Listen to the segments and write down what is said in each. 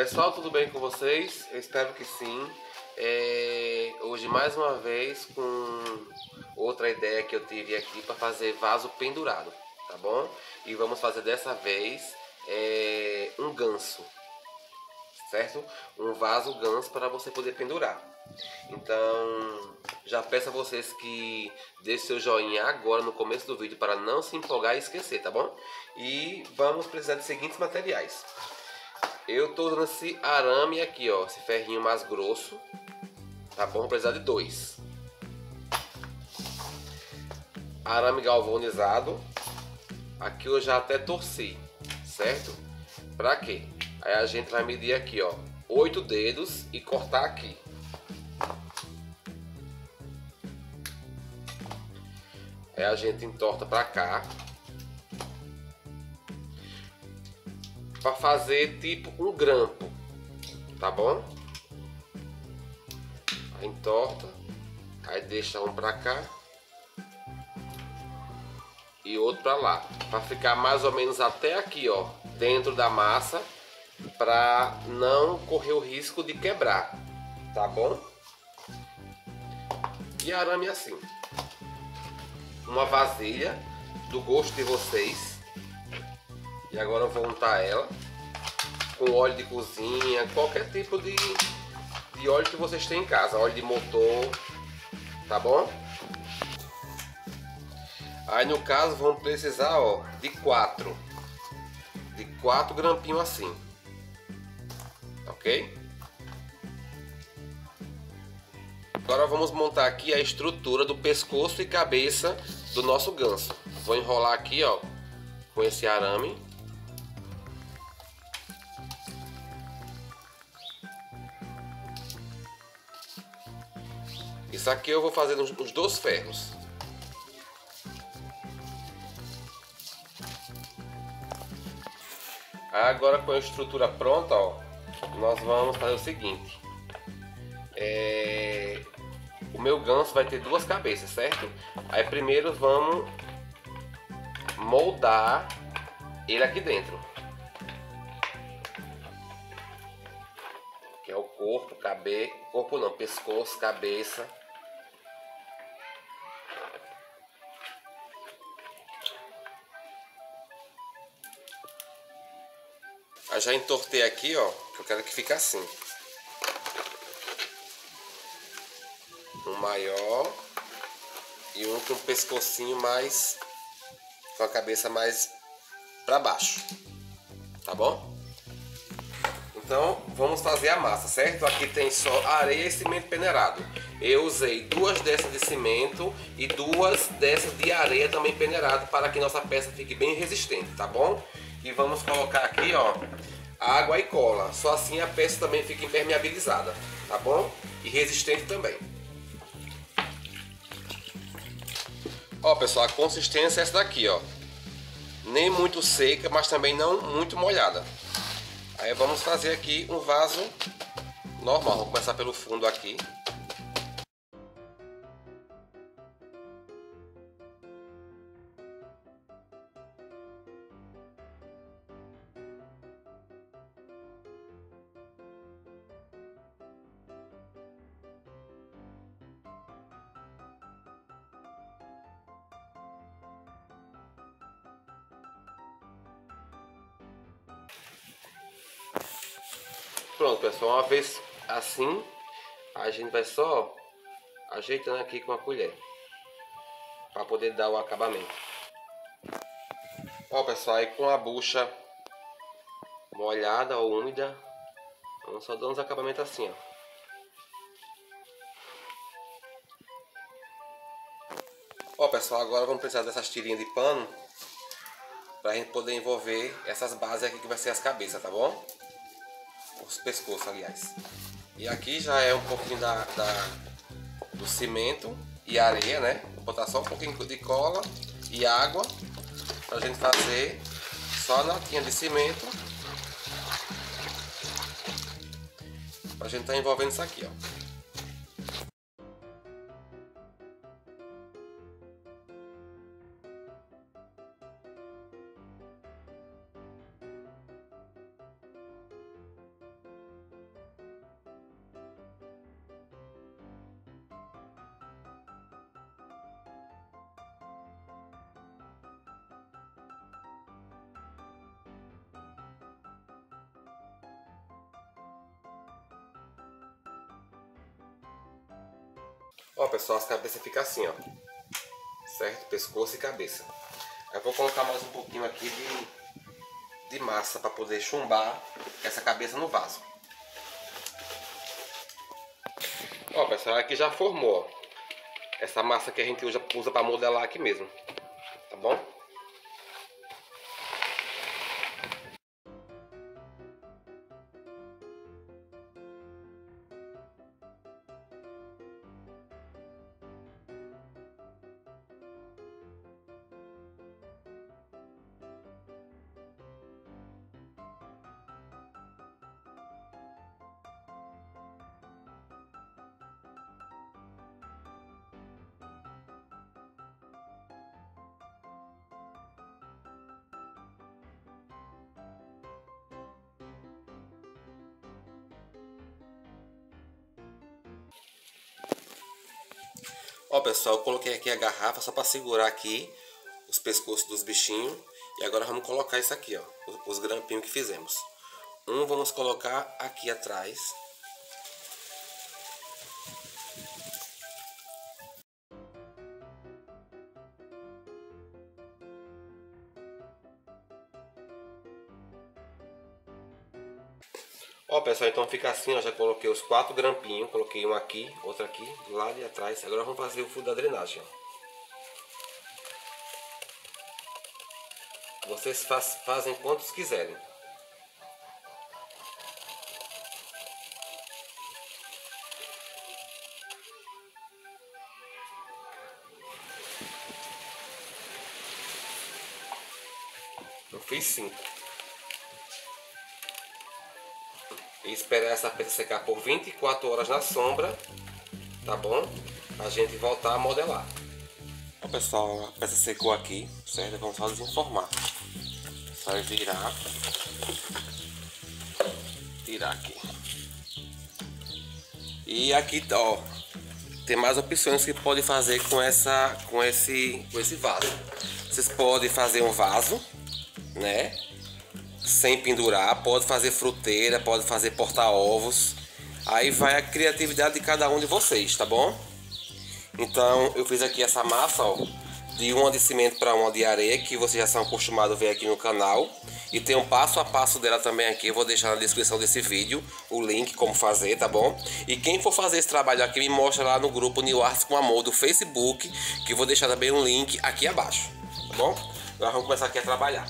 Pessoal, tudo bem com vocês? Eu espero que sim. Hoje mais uma vez com outra ideia que eu tive aqui para fazer vaso pendurado, tá bom? E vamos fazer dessa vez um ganso, certo? Um vaso ganso para você poder pendurar. Então, já peço a vocês que deixem seu joinha agora no começo do vídeo para não se empolgar e esquecer, tá bom? E vamos precisar de seguintes materiais. Eu tô usando esse arame aqui, ó, esse ferrinho mais grosso, tá bom? Vou precisar de 2. Arame galvanizado. Aqui eu já até torci, certo? Pra quê? Aí a gente vai medir aqui, ó, 8 dedos e cortar aqui. Aí a gente entorta pra cá. Pra fazer tipo um grampo, tá bom? Aí entorta. Aí deixa um pra cá e outro pra lá, pra ficar mais ou menos até aqui, ó, dentro da massa, pra não correr o risco de quebrar, tá bom? E arame assim, uma vasilha do gosto de vocês. E agora eu vou untar ela com óleo de cozinha, qualquer tipo de óleo que vocês têm em casa, óleo de motor, tá bom? Aí no caso vamos precisar, ó, de 4 grampinhos assim, ok? Agora vamos montar aqui a estrutura do pescoço e cabeça do nosso ganso. Vou enrolar aqui, ó, com esse arame. Isso aqui eu vou fazer os 2 ferros. Agora com a estrutura pronta, ó, nós vamos fazer o seguinte. O meu ganso vai ter 2 cabeças, certo? Aí primeiro vamos moldar ele aqui dentro. Que é o corpo, corpo não, pescoço, cabeça. Eu já entortei aqui, ó, que eu quero que fique assim. Um maior e um com o pescocinho mais, com a cabeça mais para baixo, tá bom? Então vamos fazer a massa, certo? Aqui tem só areia e cimento peneirado. Eu usei 2 dessas de cimento e 2 dessas de areia também peneirado para que nossa peça fique bem resistente, tá bom? E vamos colocar aqui, ó, água e cola. Só assim a peça também fica impermeabilizada, tá bom? E resistente também. Ó, pessoal, a consistência é essa daqui, ó. Nem muito seca, mas também não muito molhada. Aí vamos fazer aqui um vaso normal. Vou começar pelo fundo aqui. Pronto, pessoal, uma vez assim, a gente vai só ajeitando aqui com a colher para poder dar o acabamento. Ó, pessoal, aí com a bucha molhada ou úmida, vamos só dando os acabamentos assim, ó. Ó, pessoal, agora vamos precisar dessas tirinhas de pano para a gente poder envolver essas bases aqui que vai ser as cabeças, tá bom? Os pescoços, aliás. E aqui já é um pouquinho do cimento e areia, né? Vou botar só um pouquinho de cola e água pra gente fazer só a notinha de cimento. Pra gente tá envolvendo isso aqui, ó. Ó, pessoal, as cabeças ficam assim, ó. Certo? Pescoço e cabeça. Eu vou colocar mais um pouquinho aqui de massa para poder chumbar essa cabeça no vaso. Ó, pessoal, aqui já formou, ó. Essa massa que a gente usa para modelar aqui mesmo. Tá bom? Ó, pessoal, eu coloquei aqui a garrafa só para segurar aqui os pescoços dos bichinhos. E agora vamos colocar isso aqui, ó, os grampinhos que fizemos. Vamos colocar aqui atrás. Ó, pessoal, então fica assim, ó, já coloquei os 4 grampinhos, coloquei um aqui, outro aqui, do lado e atrás. Agora vamos fazer o fio da drenagem, ó. Vocês fazem quantos quiserem. Eu fiz 5. E esperar essa peça secar por 24 horas na sombra, tá bom? A gente voltar a modelar. Ó, pessoal, a peça secou aqui, certo? Vamos fazer em formato. Só virar. Tirar aqui. E aqui, ó, tem mais opções que pode fazer com esse vaso. Vocês podem fazer um vaso, né? Sem pendurar, pode fazer fruteira, pode fazer porta-ovos. Aí vai a criatividade de cada um de vocês, tá bom? Então eu fiz aqui essa massa, ó, de uma de cimento para uma de areia, que vocês já são acostumados a ver aqui no canal. E tem um passo a passo dela também aqui, eu vou deixar na descrição desse vídeo o link como fazer, tá bom? E quem for fazer esse trabalho aqui, me mostra lá no grupo New Arts com Amor do Facebook, que eu vou deixar também um link aqui abaixo, tá bom? Agora vamos começar aqui a trabalhar.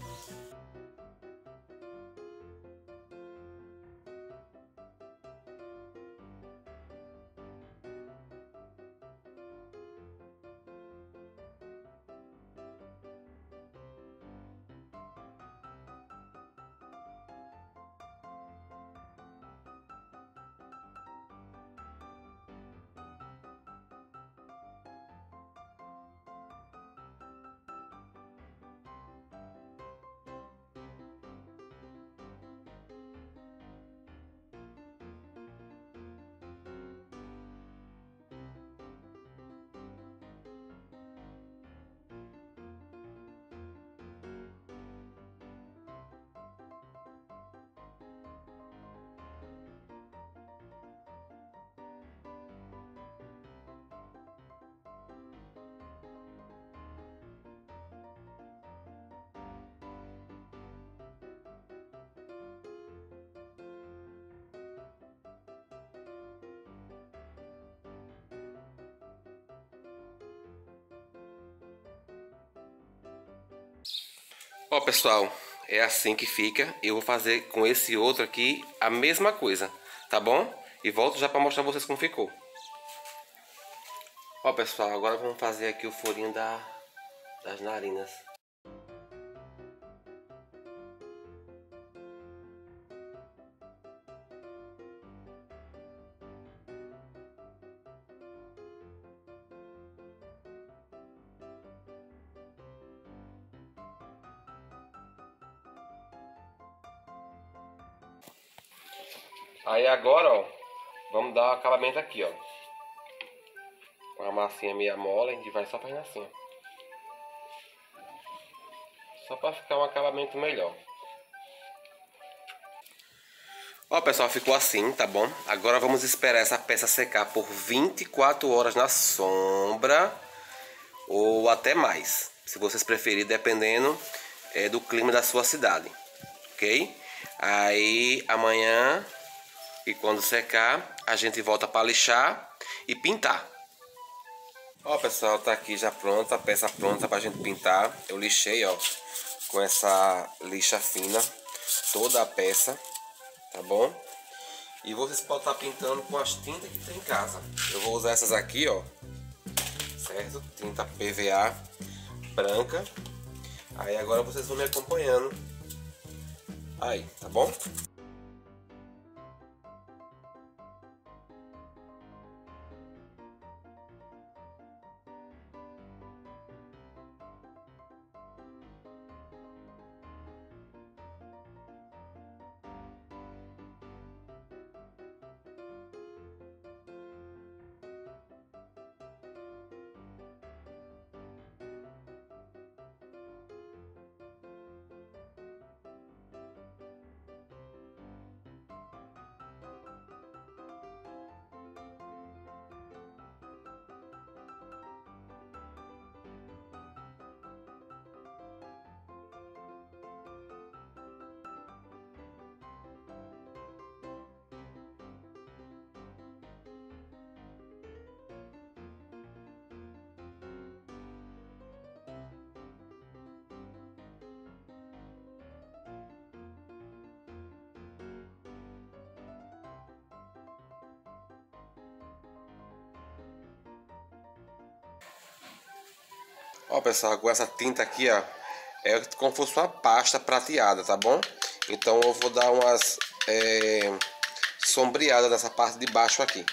Ó, pessoal, é assim que fica. Eu vou fazer com esse outro aqui a mesma coisa, tá bom? E volto já para mostrar pra vocês como ficou. Ó, pessoal, agora vamos fazer aqui o furinho das narinas. Aí agora, ó, vamos dar o acabamento aqui, ó. Com a massinha meia mole, a gente vai só fazendo assim, ó. Só para ficar um acabamento melhor. Ó, pessoal, ficou assim, tá bom? Agora vamos esperar essa peça secar por 24 horas na sombra ou até mais, se vocês preferirem, dependendo do clima da sua cidade, ok? Aí amanhã, e quando secar, a gente volta para lixar e pintar. Ó, pessoal, tá aqui já pronta, a peça pronta pra gente pintar. Eu lixei, ó, com essa lixa fina toda a peça, tá bom? E vocês podem estar pintando com as tintas que tem em casa. Eu vou usar essas aqui, ó, certo? Tinta PVA branca. Aí agora vocês vão me acompanhando aí, tá bom? Ó, pessoal, com essa tinta aqui, ó, é como se fosse uma pasta prateada, tá bom? Então eu vou dar umas sombreadas nessa parte de baixo aqui.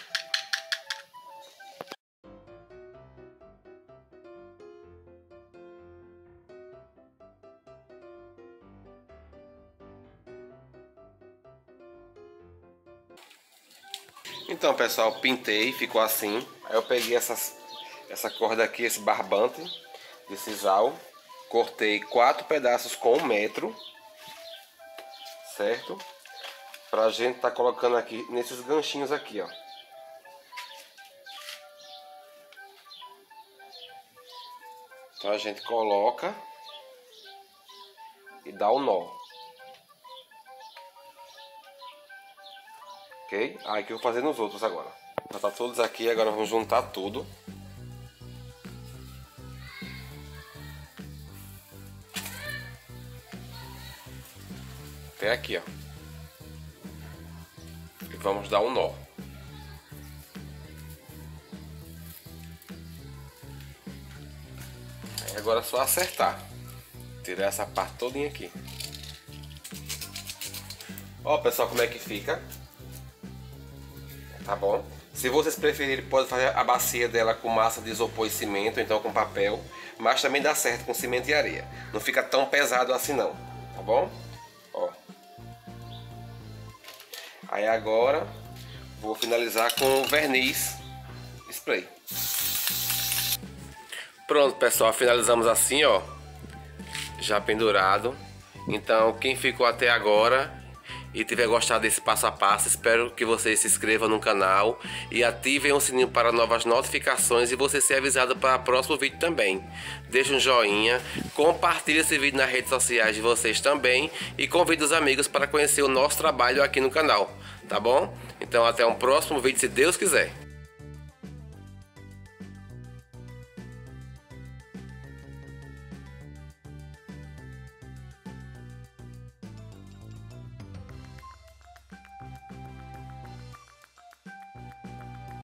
Então, pessoal, pintei, ficou assim. Aí eu peguei essa corda aqui, esse barbante de sisal, cortei 4 pedaços com 1 metro, certo? Pra gente tá colocando aqui nesses ganchinhos aqui, ó. Então a gente coloca e dá o nó. Ok? Aí que eu vou fazer nos outros agora. Já tá todos aqui, agora vamos juntar tudo. Até aqui, ó. E vamos dar um nó. Aí agora é só acertar. Tirar essa parte todinha aqui. Ó, pessoal, como é que fica. Tá bom? Se vocês preferirem, pode fazer a bacia dela com massa de isopor e cimento, então com papel. Mas também dá certo com cimento e areia. Não fica tão pesado assim não, tá bom? Ó. Aí agora vou finalizar com verniz spray. Pronto, pessoal, finalizamos assim, ó, já pendurado. Então quem ficou até agora e tiver gostado desse passo a passo, espero que vocês se inscrevam no canal e ativem o sininho para novas notificações e você ser avisado para o próximo vídeo também. Deixe um joinha, compartilhe esse vídeo nas redes sociais de vocês também e convide os amigos para conhecer o nosso trabalho aqui no canal, tá bom? Então até um próximo vídeo, se Deus quiser.